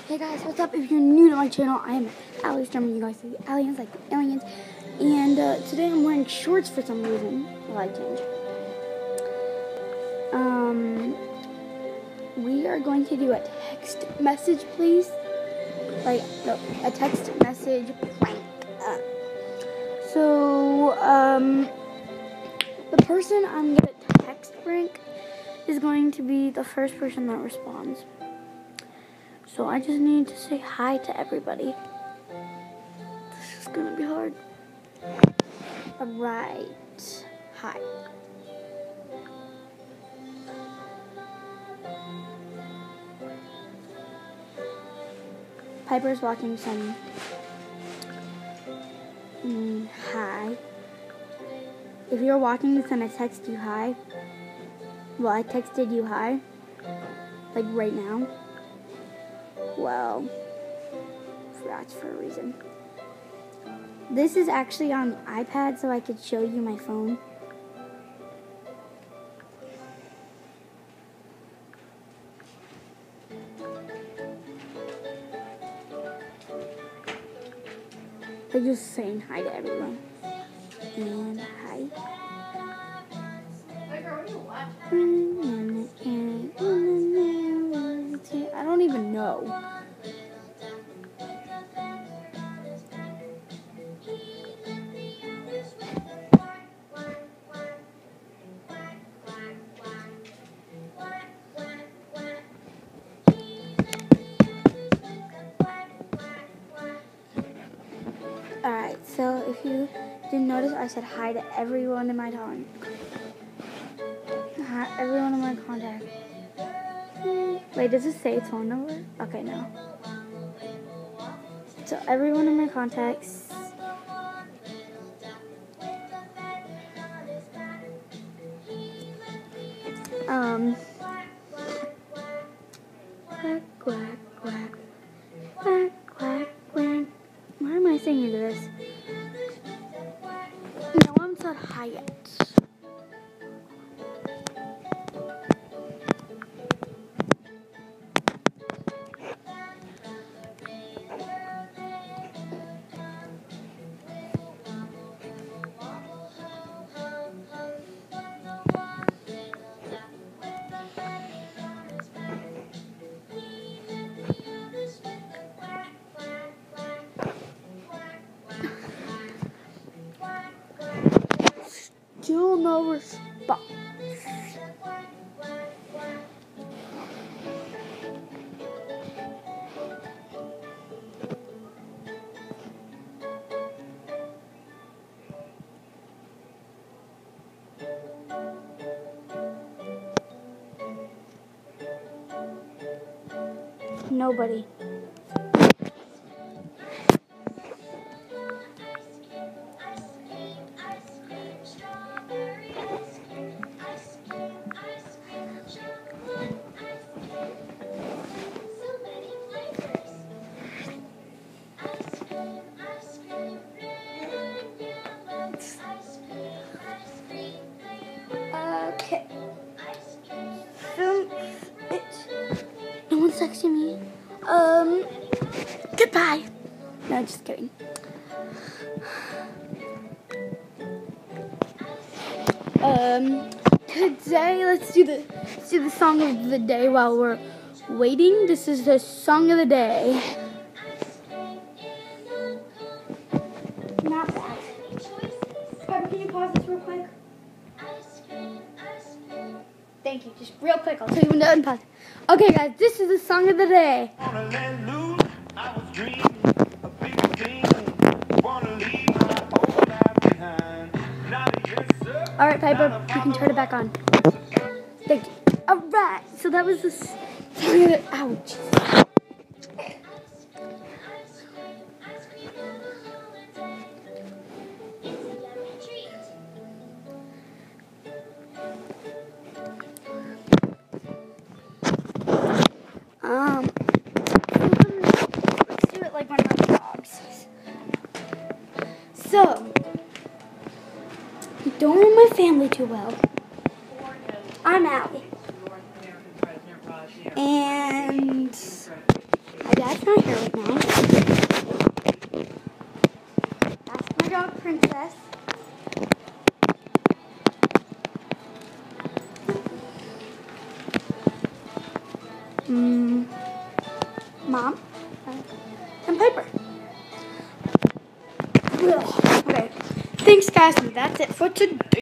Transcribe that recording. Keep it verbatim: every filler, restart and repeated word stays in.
Hey guys, what's up? If you're new to my channel, I am Allie Sturman. You guys see aliens like aliens. And uh, today I'm wearing shorts for some reason. Well, I change. Um, we are going to do a text message, please. Like, no, a text message prank. Uh, so, um, the person I'm going to text prank is going to be the first person that responds. So I just need to say hi to everybody. This is gonna be hard. Alright. Hi. Piper's watching some. Mm, hi. If you're watching this and I text you hi, well, I texted you hi, like right now. Well, that's for a reason. This is actually on the iPad, so I could show you my phone. I'm just saying hi to everyone. And hi. I don't even know. Alright, so if you didn't notice, I said hi to everyone in my time. Hi, everyone in my contact. Wait, does it say phone number? Okay, no. So everyone in my contacts. Um. Quack, quack, quack. Quack, quack, quack. Why am I singing to this? No one said hi yet. Still no response. Nobody. Okay. Um, it. No one's texting me. Um. Goodbye. No, just kidding. Um. Today, let's do the let's do the song of the day while we're waiting. This is the song of the day. Not that. Pepper, can you pause this real quick? Thank you. Just real quick. I'll tell you when to unpause. Okay, guys, this is the song of the day. All right, Piper, you can turn it back on. Thank you. All right, so that was the song of the. Ouch. Um, let's do it like one of my dogs. So, I don't know my family too well. I'm Allie. And my dad Dad's not here right now. That's my dog, Princess. Mm, Mom, and Piper. Okay, thanks guys, and that's it for today.